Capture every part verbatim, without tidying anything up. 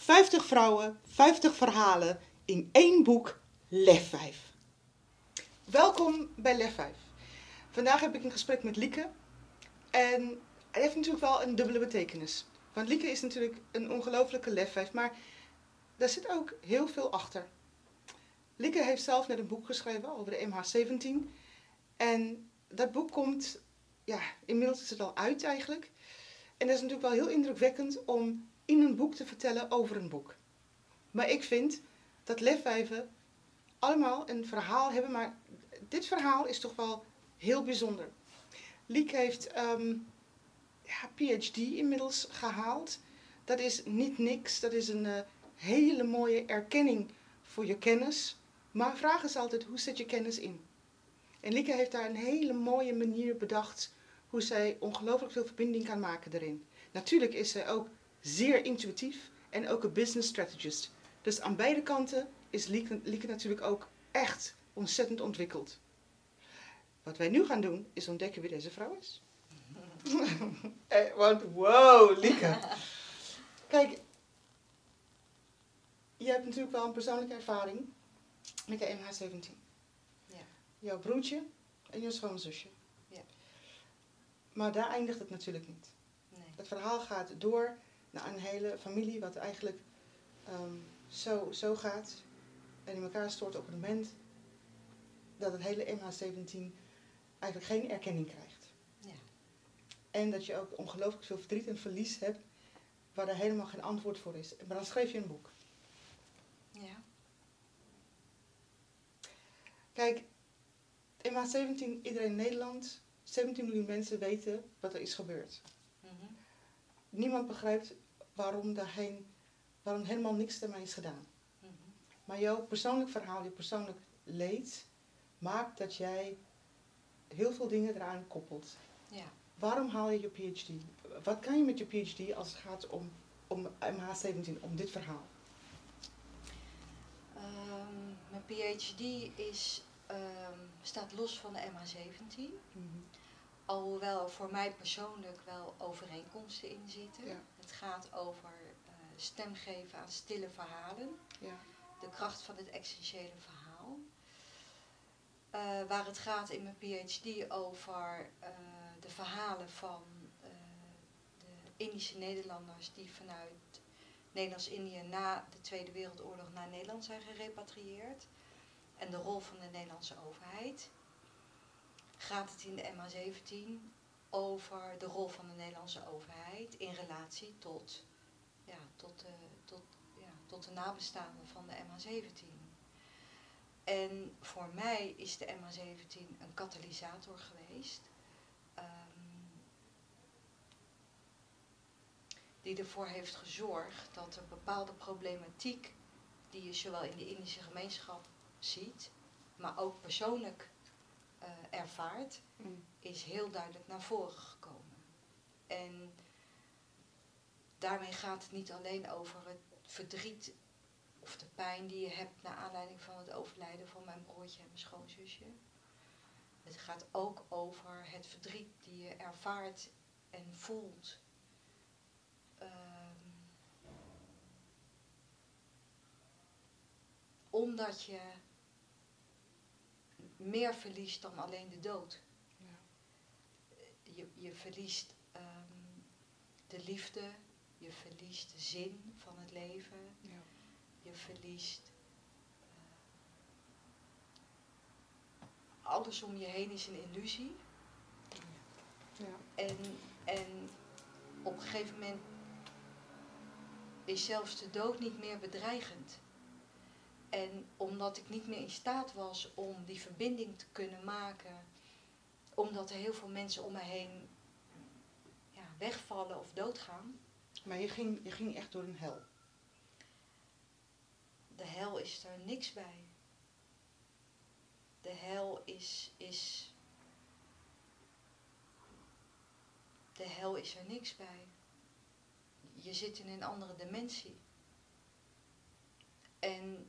vijftig vrouwen, vijftig verhalen in één boek, Lef vijf. Welkom bij Lef vijf. Vandaag heb ik een gesprek met Lieke. En hij heeft natuurlijk wel een dubbele betekenis. Want Lieke is natuurlijk een ongelofelijke Lef vijf, maar daar zit ook heel veel achter. Lieke heeft zelf net een boek geschreven over de M H zeventien. En dat boek komt, ja, inmiddels is het al uit eigenlijk. En dat is natuurlijk wel heel indrukwekkend om in een boek te vertellen over een boek. Maar ik vind dat lefwijven allemaal een verhaal hebben, maar dit verhaal is toch wel heel bijzonder. Lieke heeft um, ja, P H D inmiddels gehaald. Dat is niet niks, dat is een uh, hele mooie erkenning voor je kennis. Maar vraag is altijd, hoe zet je kennis in? En Lieke heeft daar een hele mooie manier bedacht hoe zij ongelooflijk veel verbinding kan maken erin. Natuurlijk is zij ook zeer intuïtief en ook een business strategist. Dus aan beide kanten is Lieke, Lieke natuurlijk ook echt ontzettend ontwikkeld. Wat wij nu gaan doen, is ontdekken wie deze vrouw is. Want wow, Lieke. Kijk, je hebt natuurlijk wel een persoonlijke ervaring met de M H zeventien. Ja. Jouw broertje en je schoonzusje. Ja. Maar daar eindigt het natuurlijk niet. Nee. Het verhaal gaat door naar een hele familie wat eigenlijk um, zo, zo gaat en in elkaar stort op het moment dat het hele M H zeventien eigenlijk geen erkenning krijgt. Ja. En dat je ook ongelooflijk veel verdriet en verlies hebt waar er helemaal geen antwoord voor is. Maar dan schreef je een boek. Ja. Kijk, M H zeventien, iedereen in Nederland, zeventien miljoen mensen weten wat er is gebeurd. Mm-hmm. Niemand begrijpt waarom, daarheen, waarom helemaal niks ermee is gedaan. Mm-hmm. Maar jouw persoonlijk verhaal, je persoonlijk leed, maakt dat jij heel veel dingen eraan koppelt. Ja. Waarom haal je je P H D? Wat kan je met je P H D als het gaat om, om M H zeventien, om dit verhaal? Um, mijn P H D is, um, staat los van de M H zeventien. Mm-hmm. Alhoewel er voor mij persoonlijk wel overeenkomsten in zitten. Ja. Het gaat over uh, stem geven aan stille verhalen. Ja. De kracht van het essentiële verhaal. Uh, waar het gaat in mijn P H D over uh, de verhalen van uh, de Indische Nederlanders die vanuit Nederlands-Indië na de Tweede Wereldoorlog naar Nederland zijn gerepatrieerd. En de rol van de Nederlandse overheid. Gaat het in de M H zeventien over de rol van de Nederlandse overheid in relatie tot, ja, tot, de, tot, ja, tot de nabestaanden van de M H zeventien. En voor mij is de M H zeventien een katalysator geweest. Um, die ervoor heeft gezorgd dat er bepaalde problematiek die je zowel in de Indische gemeenschap ziet, maar ook persoonlijk uh, ervaart, Mm. is heel duidelijk naar voren gekomen. En daarmee gaat het niet alleen over het verdriet of de pijn die je hebt naar aanleiding van het overlijden van mijn broertje en mijn schoonzusje. Het gaat ook over het verdriet die je ervaart en voelt. Um, omdat je meer verliest dan alleen de dood. Ja. Je, je verliest um, de liefde, je verliest de zin van het leven, Ja. je verliest uh, alles om je heen is een illusie. Ja. En, en op een gegeven moment is zelfs de dood niet meer bedreigend. En omdat ik niet meer in staat was om die verbinding te kunnen maken, omdat er heel veel mensen om me heen ja, wegvallen of doodgaan. Maar je ging, je ging echt door een hel. De hel is er niks bij. De hel is, is... De hel is er niks bij. Je zit in een andere dimensie. En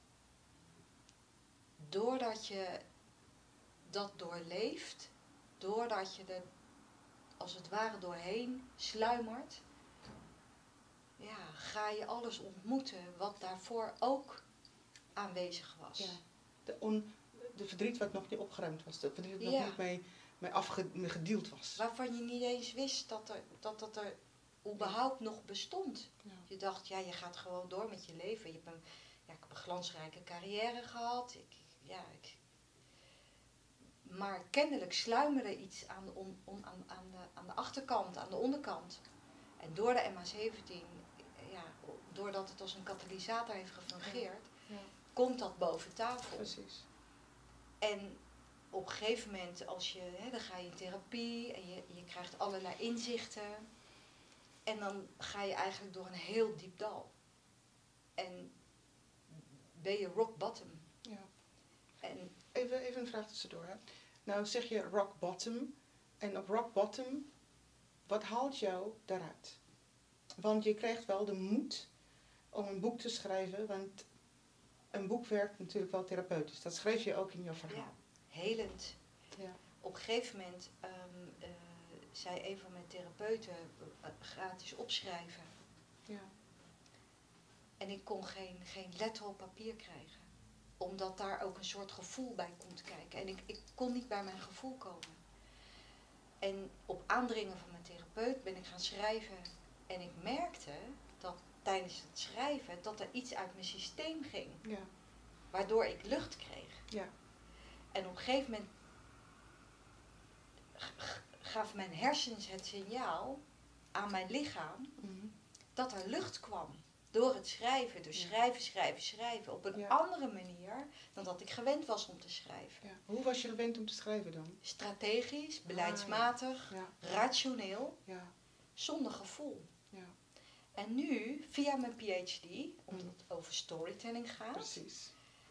doordat je dat doorleeft, doordat je er als het ware doorheen sluimert, ja, ga je alles ontmoeten wat daarvoor ook aanwezig was. Ja. De, on, de verdriet wat nog niet opgeruimd was. De verdriet wat Ja. nog niet mee, mee afgedeeld was. Waarvan je niet eens wist dat er, dat, dat er überhaupt nog bestond. Ja. Je dacht, ja, je gaat gewoon door met je leven. Je hebt een, ja, ik heb een glansrijke carrière gehad. Ik, ja, ik, maar kennelijk sluimerde iets aan de, on, on, aan, aan, de, aan de achterkant, aan de onderkant. En door de M H zeventien, ja, doordat het als een katalysator heeft gefungeerd, Ja. komt dat boven tafel. Precies. En op een gegeven moment, als je, hè, dan ga je in therapie en je, je krijgt allerlei inzichten. En dan ga je eigenlijk door een heel diep dal. En ben je rock bottom. Ja. En Even, even een vraag tussendoor. Hè. Nou zeg je rock bottom. En op rock bottom, wat haalt jou daaruit? Want je krijgt wel de moed om een boek te schrijven. Want een boek werkt natuurlijk wel therapeutisch. Dat schreef je ook in jouw verhaal. ja, helend. Ja. Op een gegeven moment um, uh, zei een van mijn therapeuten uh, gratis opschrijven. Ja. En ik kon geen, geen letter op papier krijgen. Omdat daar ook een soort gevoel bij komt kijken. En ik, ik kon niet bij mijn gevoel komen. En op aandringen van mijn therapeut ben ik gaan schrijven. En ik merkte dat tijdens het schrijven dat er iets uit mijn systeem ging. Ja. Waardoor ik lucht kreeg. Ja. En op een gegeven moment gaf mijn hersens het signaal aan mijn lichaam Mhm. dat er lucht kwam. Door het schrijven, door Ja. schrijven, schrijven, schrijven. Op een Ja. andere manier dan dat ik gewend was om te schrijven. Ja. Hoe was je gewend om te schrijven dan? Strategisch, beleidsmatig, Ja. rationeel, Ja. zonder gevoel. Ja. En nu, via mijn P H D, omdat Mm. het over storytelling gaat, Precies.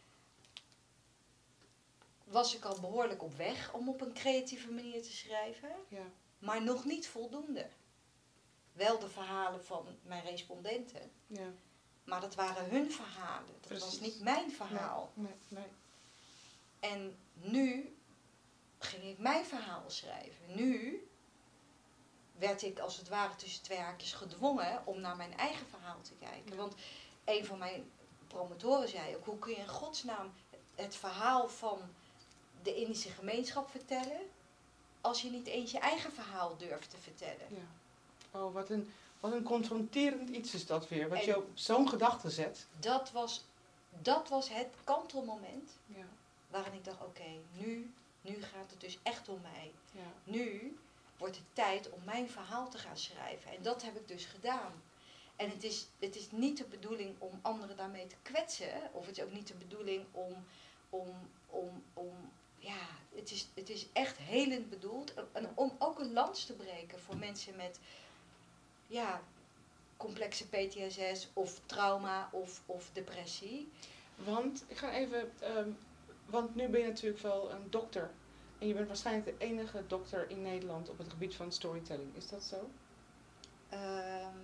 was ik al behoorlijk op weg om op een creatieve manier te schrijven, Ja. maar nog niet voldoende. Wel de verhalen van mijn respondenten, Ja. maar dat waren hun verhalen. Dat was Precies. niet mijn verhaal. Nee, nee, nee. En nu ging ik mijn verhaal schrijven. Nu werd ik als het ware tussen twee haakjes gedwongen om naar mijn eigen verhaal te kijken. Ja. Want een van mijn promotoren zei ook, hoe kun je in godsnaam het verhaal van de Indische gemeenschap vertellen als je niet eens je eigen verhaal durft te vertellen. Ja. Oh, wat een, wat een confronterend iets is dat weer. Wat En- je op zo'n gedachte zet. Dat was, dat was het kantelmoment Ja. waarin ik dacht, oké, nu, nu gaat het dus echt om mij. Ja. Nu wordt het tijd om mijn verhaal te gaan schrijven. En dat heb ik dus gedaan. En het is, het is niet de bedoeling om anderen daarmee te kwetsen. Of het is ook niet de bedoeling om, om, om, om ja, het is, het is echt helend bedoeld. En om ook een lans te breken voor mensen met, ja, complexe P T S S of trauma of, of depressie. Want, ik ga even, ehm, want nu ben je natuurlijk wel een dokter. En je bent waarschijnlijk de enige dokter in Nederland op het gebied van storytelling. Is dat zo? Ehm,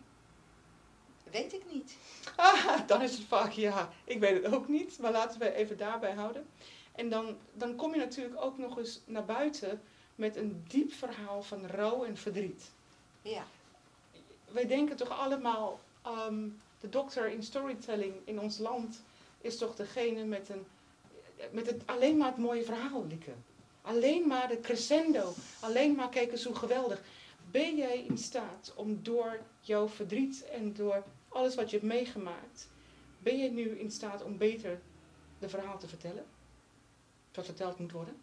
weet ik niet. Ah, dan is het vaak ja. Ik weet het ook niet, maar laten we even daarbij houden. En dan, dan kom je natuurlijk ook nog eens naar buiten met een diep verhaal van rouw en verdriet. Ja, Wij denken toch allemaal, ehm, de dokter in storytelling in ons land is toch degene met, een, met het, alleen maar het mooie verhaal, Lieke. Alleen maar de crescendo. Alleen maar kijk eens hoe geweldig. Ben jij in staat om door jouw verdriet en door alles wat je hebt meegemaakt, ben je nu in staat om beter de verhaal te vertellen? Wat verteld moet worden?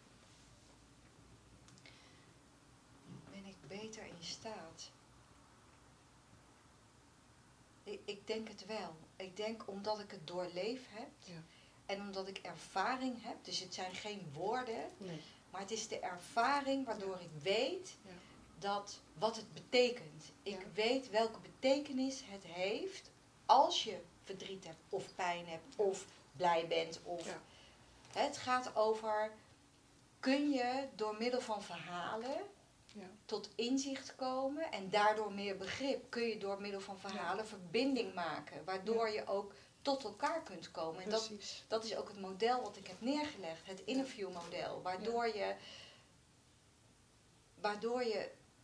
ben ik beter in staat? Ik, ik denk het wel. Ik denk omdat ik het doorleef heb. Ja. En omdat ik ervaring heb. Dus het zijn geen woorden. Nee. Maar het is de ervaring waardoor ik weet Ja. dat, wat het betekent. Ik Ja. weet welke betekenis het heeft als je verdriet hebt of pijn hebt of blij bent. Of Ja. Het gaat over, kun je door middel van verhalen Ja. tot inzicht komen en daardoor meer begrip. Kun je door middel van verhalen verbinding maken, waardoor je ook tot elkaar kunt komen. En dat, Precies. dat is ook het model wat ik heb neergelegd, het interviewmodel, waardoor je, waardoor je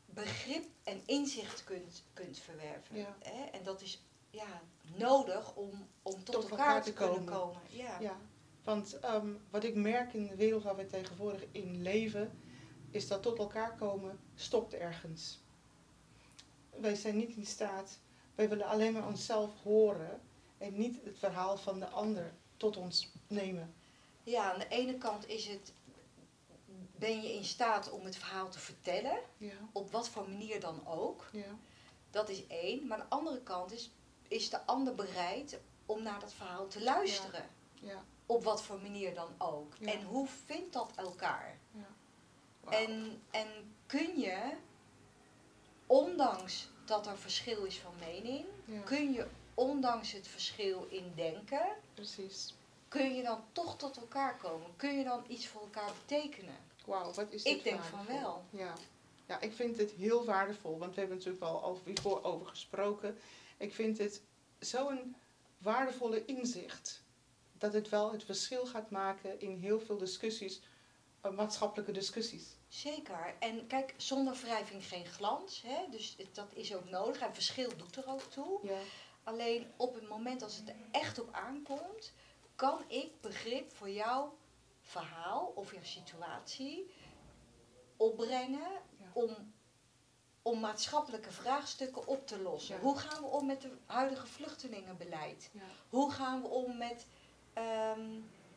begrip en inzicht kunt, kunt verwerven. Ja. Hè? En dat is ja, nodig om, om tot, Tot elkaar, elkaar te te kunnen komen. komen. Ja. Ja, want ehm, wat ik merk in de wereld waar we tegenwoordig in leven, is dat tot elkaar komen stopt ergens. Wij zijn niet in staat, wij willen alleen maar onszelf horen en niet het verhaal van de ander tot ons nemen. Ja, aan de ene kant is het, ben je in staat om het verhaal te vertellen, Ja, op wat voor manier dan ook. ja, Dat is één. Maar aan de andere kant is, is de ander bereid om naar dat verhaal te luisteren. ja. Op wat voor manier dan ook. Ja. En hoe vindt dat elkaar? Ja. Wauw. En, en kun je, ondanks dat er verschil is van mening, Ja, kun je ondanks het verschil in denken, precies. kun je dan toch tot elkaar komen? Kun je dan iets voor elkaar betekenen? Wauw, wat is dit Ik denk van waardevol. wel. Ja. Ja, ik vind het heel waardevol, want we hebben natuurlijk al over, hiervoor over gesproken. Ik vind het zo'n waardevolle inzicht dat het wel het verschil gaat maken in heel veel discussies, uh, maatschappelijke discussies. Zeker. En kijk, zonder wrijving geen glans. Hè? Dus het- dat is ook nodig. En verschil doet er ook toe. Ja, Alleen op het moment als het er echt op aankomt, kan ik begrip voor jouw verhaal of jouw situatie opbrengen Ja. om, om maatschappelijke vraagstukken op te lossen. Ja. Hoe gaan we om met het huidige vluchtelingenbeleid? ja, Hoe gaan we om met ehm,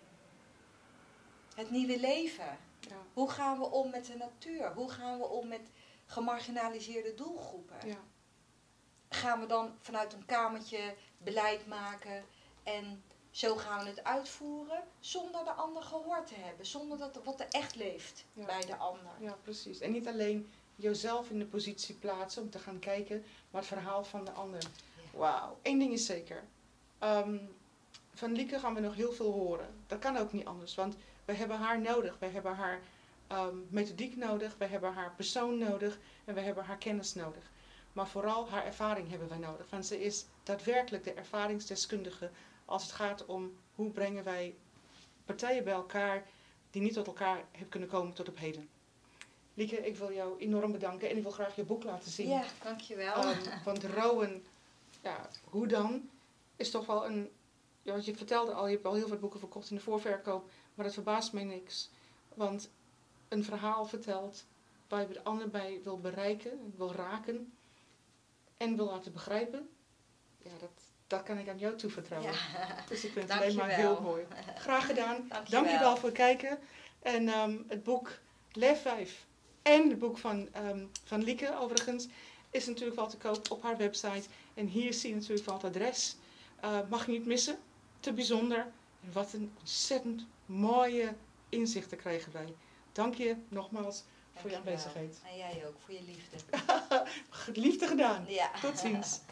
het nieuwe leven? ja, Hoe gaan we om met de natuur? Hoe gaan we om met gemarginaliseerde doelgroepen? ja, Gaan we dan vanuit een kamertje beleid maken en zo gaan we het uitvoeren zonder de ander gehoord te hebben, zonder dat wat er echt leeft Ja. bij de ander. ja, precies. En niet alleen jezelf in de positie plaatsen om te gaan kijken, maar het verhaal van de ander. Ja. Wauw, één ding is zeker. Ehm, van Lieke gaan we nog heel veel horen. Dat kan ook niet anders, want we hebben haar nodig. We hebben haar ehm, methodiek nodig, we hebben haar persoon nodig en we hebben haar kennis nodig. Maar vooral haar ervaring hebben wij nodig, want ze is daadwerkelijk de ervaringsdeskundige als het gaat om hoe brengen wij partijen bij elkaar die niet tot elkaar hebben kunnen komen tot op heden. Lieke, ik wil jou enorm bedanken en ik wil graag je boek laten zien. Ja, dankjewel. Ehm, want rouwen, ja, hoe dan, is toch wel een... Ja, wat je vertelde al, je hebt al heel veel boeken verkocht in de voorverkoop, maar dat verbaast mij niks. Want een verhaal vertelt waar je de ander bij wil bereiken, wil raken en wil laten begrijpen. Ja, dat, dat kan ik aan jou toevertrouwen. Ja. Dus ik vind het alleen maar Dankjewel. heel mooi. Graag gedaan. Dankjewel. Dankjewel voor het kijken. En ehm, het boek Lef vijf en het boek van, ehm, van Lieke overigens is natuurlijk wel te koop op haar website. En hier zie je natuurlijk wel het adres. Uh, mag je niet missen. Te bijzonder. En wat een ontzettend mooie inzichten kregen wij. Dank je nogmaals voor je Dankjewel. aanwezigheid. En jij ook, voor je liefde. Liefde gedaan. Ja. Tot ziens.